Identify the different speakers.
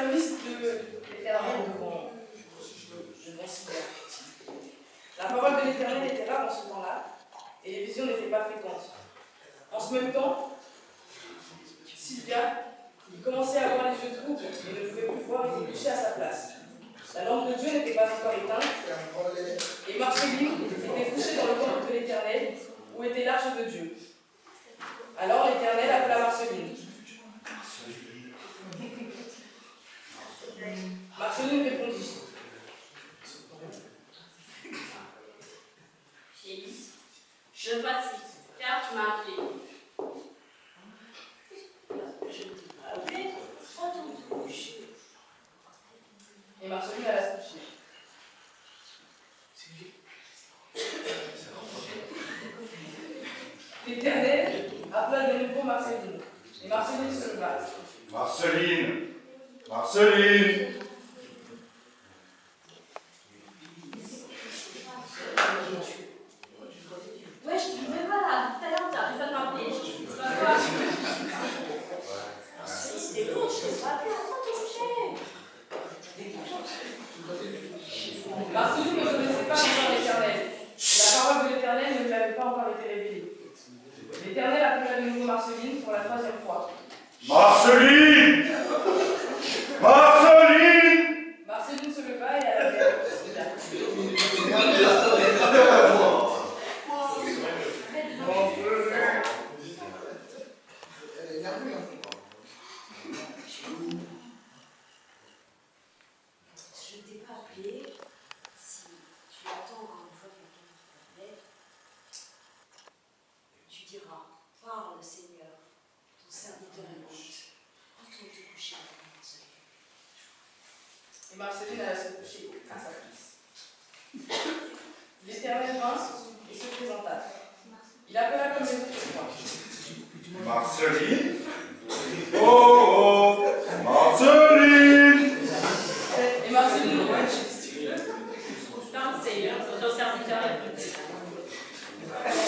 Speaker 1: service de l'Éternel devant Sylvia. La parole de l'Éternel était rare en ce temps-là, et les visions n'étaient pas fréquentes. En ce même temps, Sylvia, il commençait à avoir les yeux troubles et ne pouvait plus voir, il était couché à sa place. La lampe de Dieu n'était pas encore éteinte, et Marceline était couchée dans le temple de l'Éternel, où était l'arche de Dieu. Alors l'Éternel appela Marceline. Marceline répondit.
Speaker 2: Félix, je voici, car tu m'as appelé. Je ne t'ai pas appelé, retourne te coucher.
Speaker 1: Et Marceline alla se coucher. L'Éternel appela de nouveau Marceline. Et Marceline se leva.
Speaker 3: Marceline! Marceline!
Speaker 2: Ouais, je te mets pas là. Tout à l'heure, t'arrêtes pas de m'appeler. C'est pas quoi. C'était bon, je t'ai pas appelé. Attends, t'es couché.
Speaker 1: Marceline ne connaissait pas encore l'Éternel. La parole de l'Éternel ne lui avait pas encore été révélée. L'Éternel appela de nouveau Marceline pour la troisième fois.
Speaker 3: Marceline! Marceline!
Speaker 1: Marceline se leva et alla vers Sylvia.
Speaker 2: Je t'ai pas appelé. Si tu attends encore une fois quelqu'un qui t'appelle, tu diras, parle Seigneur, ton serviteur écoute. Retourne te coucher avec Marceline.
Speaker 1: Et Marceline alla se coucher à sa place. L'Éternel vint et se présenta. Il appela comme les autres fois.
Speaker 3: Marceline? Oh, oh! Marceline!
Speaker 1: Et Marceline répondit.
Speaker 2: Parle Seigneur, ton serviteur écoute.